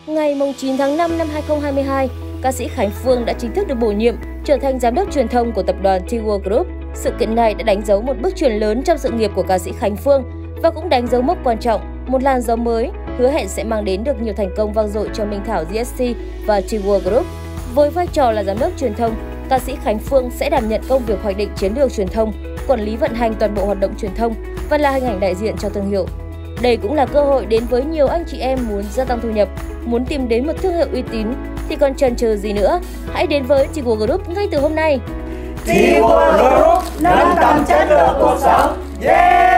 Ngày 9 tháng 5 năm 2022, ca sĩ Khánh Phương đã chính thức được bổ nhiệm trở thành giám đốc truyền thông của tập đoàn Tigo Group. Sự kiện này đã đánh dấu một bước chuyển lớn trong sự nghiệp của ca sĩ Khánh Phương và cũng đánh dấu mốc quan trọng, một làn gió mới hứa hẹn sẽ mang đến được nhiều thành công vang dội cho Minh Thảo GSC và Tigo Group. Với vai trò là giám đốc truyền thông, ca sĩ Khánh Phương sẽ đảm nhận công việc hoạch định chiến lược truyền thông, quản lý vận hành toàn bộ hoạt động truyền thông và là hình ảnh đại diện cho thương hiệu. Đây cũng là cơ hội đến với nhiều anh chị em muốn gia tăng thu nhập, muốn tìm đến một thương hiệu uy tín thì còn chần chờ gì nữa? Hãy đến với Tigo Group ngay từ hôm nay. Tigo Group nâng tầm chất lượng cuộc sống. Yeah!